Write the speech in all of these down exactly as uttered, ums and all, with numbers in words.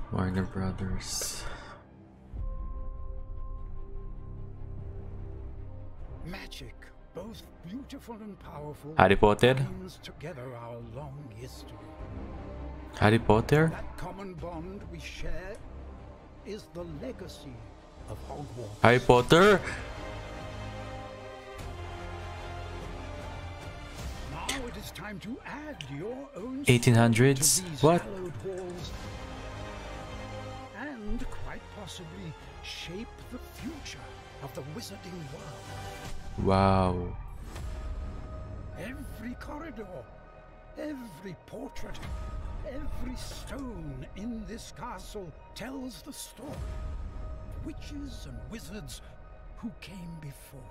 Warner Brothers. Magic, both beautiful and powerful, Harry Potter? binds together our long history. Harry Potter? That common bond we share is the legacy of Hogwarts. Harry Potter? Now it is time to add your own eighteen hundreds? to these What? hallowed halls, and quite possibly shape the future of the wizarding world. Wow. Every corridor, every portrait, every stone in this castle tells the story of witches and wizards who came before.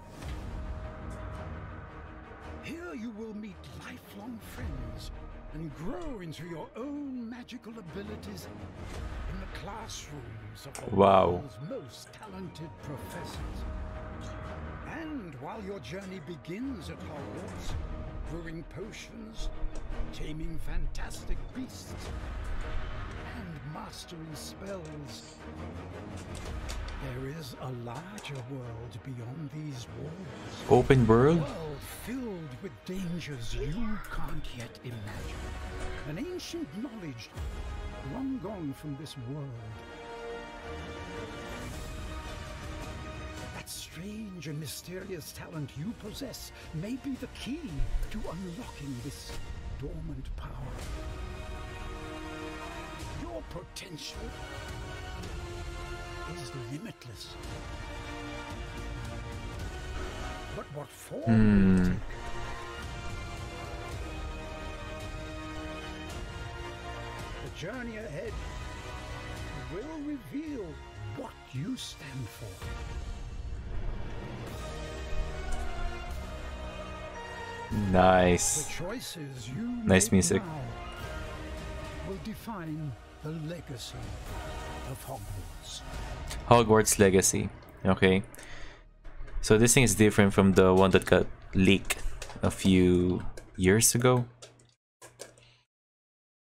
Here you will meet lifelong friends and grow into your own magical abilities in the classrooms of the Wow. world's most talented professors. And while your journey begins at Hogwarts, brewing potions, taming fantastic beasts, and mastering spells, there is a larger world beyond these walls. Open A world? world filled with dangers you can't yet imagine. An ancient knowledge long gone from this world. That strange and mysterious talent you possess may be the key to unlocking this dormant power. Your potential is limitless. But what form will it Hmm. take? The journey ahead will reveal what you stand for. Nice. The choices you Nice make music. now will define the legacy of Hogwarts. Hogwarts Legacy. Okay. So this thing is different from the one that got leaked a few years ago.